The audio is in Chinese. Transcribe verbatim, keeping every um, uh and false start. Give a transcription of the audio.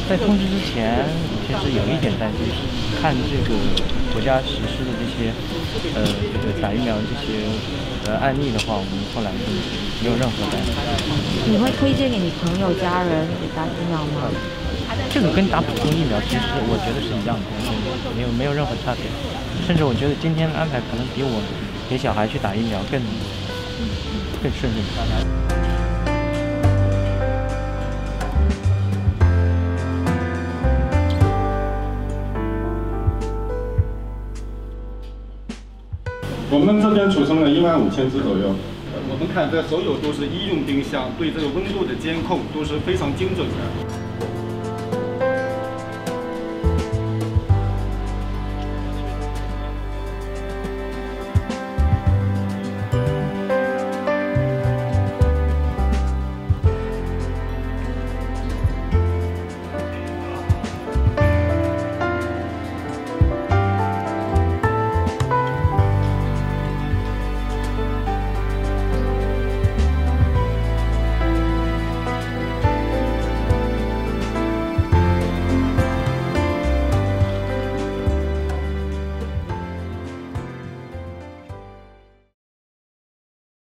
在通知之前，其实有一点担心，看这个国家实施的这些呃这个打疫苗的这些呃案例的话，我们后来就没有任何担心。 你会推荐给你朋友、家人给打疫苗吗？ 这个跟打普通疫苗其实我觉得是一样的，没有没有任何差别。甚至我觉得今天的安排可能比我给小孩去打疫苗更更顺利。 我们这边储存了一万五千只左右。我们看这所有都是医用冰箱，对这个温度的监控都是非常精准的。